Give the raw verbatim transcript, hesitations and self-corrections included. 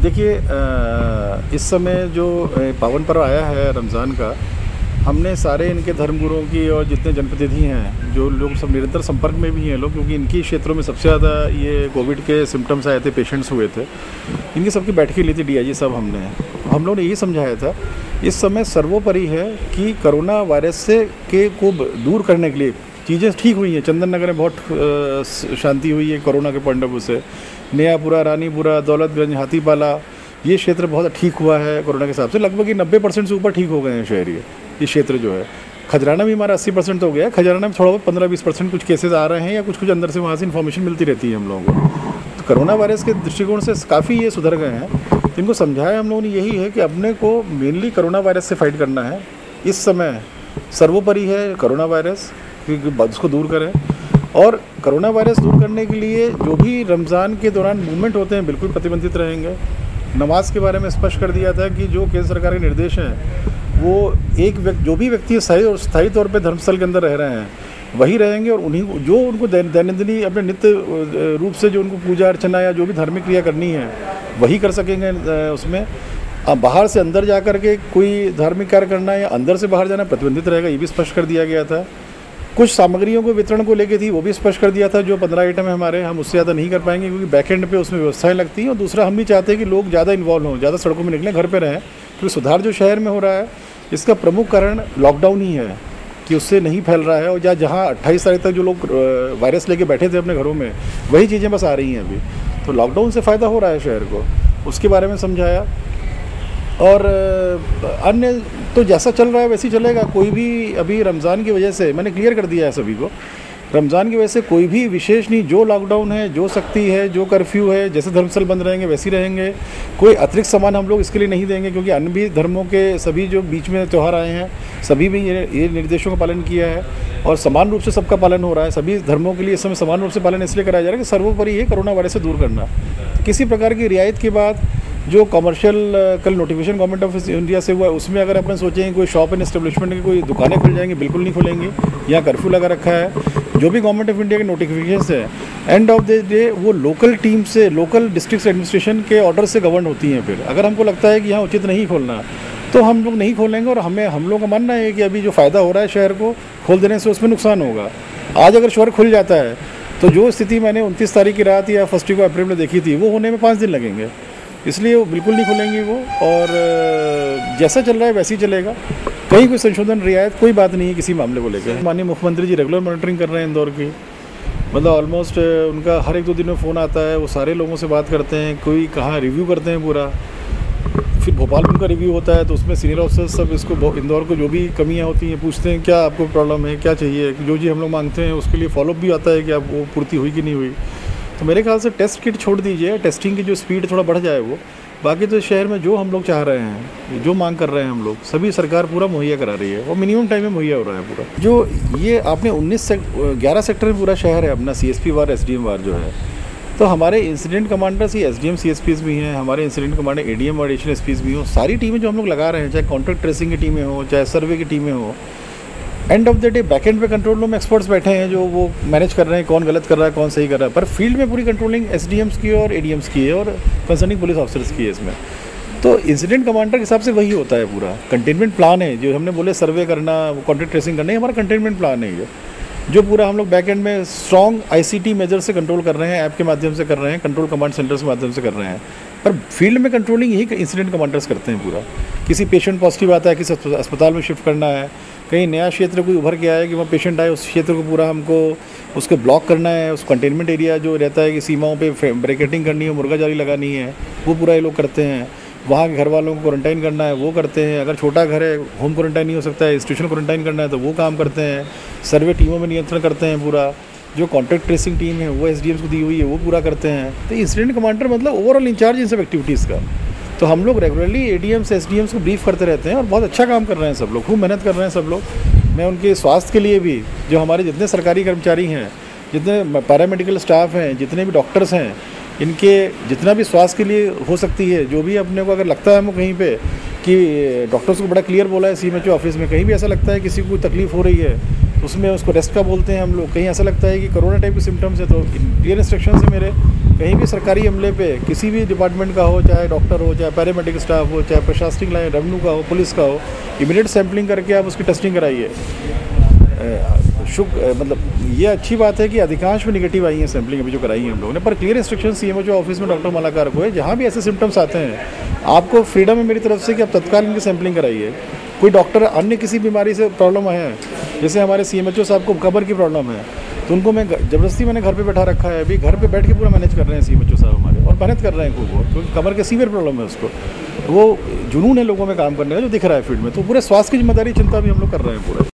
देखिए, इस समय जो पावन पर्व आया है रमज़ान का, हमने सारे इनके धर्मगुरुओं की और जितने जनप्रतिनिधि हैं, जो लोग सब निरंतर संपर्क में भी हैं लोग, क्योंकि इनकी क्षेत्रों में सबसे ज़्यादा ये कोविड के सिम्टम्स आए थे, पेशेंट्स हुए थे। इनकी सबकी बैठकें ली थी डीआईजी साहब हमने। हम लोगों ने यही समझाया था, इस समय सर्वोपरि है कि कोरोना वायरस से के को दूर करने के लिए चीज़ें ठीक हुई हैं। चंदन नगर में बहुत शांति हुई है कोरोना के पॉइंट ऑफ व्यू से। नयापुरा, रानीपुरा, दौलतगंज, हाथीपाला, ये क्षेत्र बहुत ठीक हुआ है कोरोना के हिसाब से। लगभग ये नब्बे परसेंट से ऊपर ठीक हो गए हैं शहरी, ये क्षेत्र जो है। खजराना भी हमारा अस्सी परसेंट हो गया है। खजराना में थोड़ा बहुत पंद्रह बीस परसेंट कुछ केसेस आ रहे हैं, या कुछ कुछ अंदर से वहाँ से इन्फॉर्मेशन मिलती रहती है हम लोगों को। तो कोरोना वायरस के दृष्टिकोण से काफ़ी ये सुधर गए हैं। तो इनको समझाया हम लोगों ने यही है कि अपने को मेनली कोरोना वायरस से फाइट करना है। इस समय सर्वोपरि है कोरोना वायरस, क्योंकि उसको दूर करें। और कोरोना वायरस दूर करने के लिए जो भी रमज़ान के दौरान मूवमेंट होते हैं बिल्कुल प्रतिबंधित रहेंगे। नमाज के बारे में स्पष्ट कर दिया था कि जो केंद्र सरकार के निर्देश हैं वो एक व्यक्ति, जो भी व्यक्ति स्थायी और स्थायी तौर पे धर्मस्थल के अंदर रह रहे हैं वही रहेंगे, और उन्हीं जो उनको दैनंदिनी अपने नित्य रूप से जो उनको पूजा अर्चना या जो भी धार्मिक क्रिया करनी है वही कर सकेंगे। उसमें अब बाहर से अंदर जा कर के कोई धार्मिक कार्य करना या अंदर से बाहर जाना प्रतिबंधित रहेगा, ये भी स्पष्ट कर दिया गया था। कुछ सामग्रियों को वितरण को लेके थी, वो भी स्पष्ट कर दिया था। जो पंद्रह आइटम है हमारे, हम उससे ज़्यादा नहीं कर पाएंगे क्योंकि बैकएंड पे उसमें व्यवस्थाएं लगती हैं। और दूसरा, हम भी चाहते हैं कि लोग ज़्यादा इन्वॉल्व हों, ज़्यादा सड़कों में निकलें, घर पे रहें। क्योंकि सुधार जो शहर में हो रहा है इसका प्रमुख कारण लॉकडाउन ही है कि उससे नहीं फैल रहा है। और या जहाँ अट्ठाईस तारीख तक जो लोग वायरस लेके बैठे थे अपने घरों में, वही चीज़ें बस आ रही हैं अभी। तो लॉकडाउन से फ़ायदा हो रहा है शहर को, उसके बारे में समझाया। और अन्य तो जैसा चल रहा है वैसे ही चलेगा। कोई भी अभी रमज़ान की वजह से, मैंने क्लियर कर दिया है सभी को, रमज़ान की वजह से कोई भी विशेष नहीं। जो लॉकडाउन है, जो सख्ती है, जो कर्फ्यू है, जैसे धर्मस्थल बंद रहेंगे वैसे ही रहेंगे। कोई अतिरिक्त सामान हम लोग इसके लिए नहीं देंगे, क्योंकि अन्य भी धर्मों के सभी जो बीच में त्यौहार आए हैं सभी भी ये ये निर्देशों का पालन किया है और समान रूप से सबका पालन हो रहा है। सभी धर्मों के लिए इस समय समान रूप से पालन इसलिए कराया जा रहा है कि सर्वोपरि ये कोरोना वायरस से दूर करना। किसी प्रकार की रियायत के बाद जो कमर्शियल कल नोटिफिकेशन गवर्नमेंट ऑफ इंडिया से हुआ है, उसमें अगर अपन सोचें कोई शॉप एंड एस्टेब्लिशमेंट की कोई दुकानें खुल जाएंगी, बिल्कुल नहीं खुलेंगी। यहाँ कर्फ्यू लगा रखा है। जो भी गवर्नमेंट ऑफ इंडिया के नोटिफिकेशन है, एंड ऑफ द डे वो लोकल टीम से, लोकल डिस्ट्रिक्ट एडमिनिस्ट्रेशन के ऑर्डर से गवर्न होती हैं। फिर अगर हमको लगता है कि यहाँ उचित नहीं खोलना तो हम लोग नहीं खोलेंगे। और हमें हम लोग का मानना है कि अभी जो फ़ायदा हो रहा है शहर को खोल देने से, उसमें नुकसान होगा। आज अगर शहर खुल जाता है तो जो स्थिति मैंने उनतीस तारीख की रात या फर्स्ट वीक ऑफ अप्रैल में देखी थी, वो होने में पाँच दिन लगेंगे। इसलिए वो बिल्कुल नहीं खुलेंगी वो, और जैसा चल रहा है वैसे ही चलेगा। कहीं कोई संशोधन, रियायत, कोई बात नहीं है किसी मामले को लेकर। माननीय मुख्यमंत्री जी रेगुलर मॉनिटरिंग कर रहे हैं इंदौर की। मतलब ऑलमोस्ट उनका हर एक दो दिन में फ़ोन आता है, वो सारे लोगों से बात करते हैं, कोई कहाँ रिव्यू करते हैं पूरा। फिर भोपाल में उनका रिव्यू होता है तो उसमें सीनियर ऑफिसर्स सब इसको, इंदौर को जो भी कमियाँ होती हैं पूछते हैं, क्या आपको प्रॉब्लम है, क्या चाहिए। जो जी हम लोग मांगते हैं उसके लिए फॉलोअप भी आता है कि आप वो पूर्ति हुई कि नहीं हुई। तो मेरे ख्याल से टेस्ट किट छोड़ दीजिए, टेस्टिंग की जो स्पीड थोड़ा बढ़ जाए वो। बाकी तो शहर में जो हम लोग चाह रहे हैं, जो मांग कर रहे हैं हम लोग, सभी सरकार पूरा मुहैया करा रही है और मिनिमम टाइम में मुहैया हो रहा है पूरा। जो ये आपने उन्नीस से ग्यारह सेक्टर में पूरा शहर है अपना, सीएसपी वार, एसडीएम वार जो है। तो हमारे इंसिडेंट कमांडर्स ही एसडीएम सीएसपीज भी हैं, हमारे इंसिडेंट कमांडर एडीएम और एडिशनल एसपीज भी हों। सारी टीमें जो हम लोग लगा रहे हैं, चाहे कॉन्ट्रैक्ट ट्रेसिंग की टीमें हों, चाहे सर्वे की टीमें हों, end of the day backend पे कंट्रोल रूम में एक्सपर्ट्स बैठे हैं जो वो मैनेज कर रहे हैं कौन गलत कर रहा है, कौन सही कर रहा है। पर फील्ड में पूरी कंट्रोलिंग एसडीएम्स की और एडीएम्स की है और कंसर्निंग पुलिस ऑफिसर्स की है इसमें। तो इंसिडेंट कमांडर के हिसाब से वही होता है पूरा। कंटेनमेंट प्लान है जो हमने बोले, सर्वे करना, कॉन्ट्रैक्ट ट्रेसिंग करना, हमारा कंटेनमेंट प्लान है ये, जो पूरा हम लोग बैकएंड में स्ट्रॉन्ग आईसीटी मेजर से कंट्रोल कर रहे हैं, ऐप के माध्यम से कर रहे हैं, कंट्रोल कमांड सेंटर्स के माध्यम से कर रहे हैं। पर फील्ड में कंट्रोलिंग यही इंसिडेंट कमांडर्स करते हैं पूरा। किसी पेशेंट पॉजिटिव आता है, किसी अस्पताल में शिफ्ट करना है, कहीं नया क्षेत्र कोई उभर के आया कि वहाँ पेशेंट आए, उस क्षेत्र को पूरा हमको उसको ब्लॉक करना है। उस कंटेनमेंट एरिया जो रहता है कि सीमाओं पे ब्रैकेटिंग करनी है, मुर्गा जाली लगानी है, वो पूरा ये लोग करते हैं। वहाँ के घर वालों को क्वारंटाइन करना है, वो करते हैं। अगर छोटा घर है, होम क्वारंटाइन नहीं हो सकता है, इंस्टीट्यूशनल क्वारंटाइन करना है तो वो काम करते हैं। सर्वे टीमों में नियंत्रण करते हैं पूरा। जो कॉन्ट्रैक्ट ट्रेसिंग टीम है वो एसडीएम्स को दी हुई है, वो पूरा करते हैं। तो इंसिडेंट कमांडर मतलब ओवरऑल इंचार्ज इन सब एक्टिविटीज़ का। तो हम लोग रेगुलरली एडीएम्स एसडीएम्स को ब्रीफ करते रहते हैं और बहुत अच्छा काम कर रहे हैं सब लोग, खूब मेहनत कर रहे हैं सब लोग। मैं उनके स्वास्थ्य के लिए भी, जो हमारे जितने सरकारी कर्मचारी हैं, जितने पैरामेडिकल स्टाफ हैं, जितने भी डॉक्टर्स हैं, इनके जितना भी स्वास्थ्य के लिए हो सकती है, जो भी अपने को अगर लगता है हमको कहीं पे कि डॉक्टर्स को बड़ा क्लियर बोला है सीएमएचओ ऑफिस में, कहीं भी ऐसा लगता है किसी को कोई तकलीफ हो रही है उसमें उसको रेस्ट का बोलते हैं हम लोग। कहीं ऐसा लगता है कि कोरोना टाइप के सिम्टम्स है तो क्लियर इंस्ट्रक्शन है मेरे, कहीं भी सरकारी अमले पे किसी भी डिपार्टमेंट का हो, चाहे डॉक्टर हो, चाहे पैरामेडिक स्टाफ हो, चाहे प्रशासनिक लाइन रेवेन्यू का हो, पुलिस का हो, इमीडिएट सैंपलिंग करके आप उसकी टेस्टिंग कराइए। शुक मतलब ये अच्छी बात है कि अधिकांश में निगेटिव आई हैं सैंपलिंग अभी जो कराई है हम लोगों ने, पर क्लियर इंस्ट्रक्शन सीएमओ ऑफिस में डॉक्टर मालाकार को है, जहाँ भी ऐसे सिम्टम्स आते हैं आपको फ्रीडम है मेरी तरफ से कि आप तत्काल इनकी सैंपलिंग कराइए। कोई डॉक्टर अन्य किसी बीमारी से प्रॉब्लम है, जैसे हमारे सीएमएचओ साहब को कमर की प्रॉब्लम है, तो उनको मैं ज़बरदस्ती मैंने घर पे बैठा रखा है, अभी घर पे बैठ के पूरा मैनेज कर रहे हैं सीएमएचओ साहब हमारे, और मेहनत कर रहे हैं खूब वो, क्योंकि कमर के सीवियर प्रॉब्लम है उसको। तो वो जुनून है लोगों में काम करने का जो दिख रहा है फील्ड में, तो पूरे स्वास्थ्य की जिम्मेदारी चिंता भी हम लोग कर रहे हैं पूरे।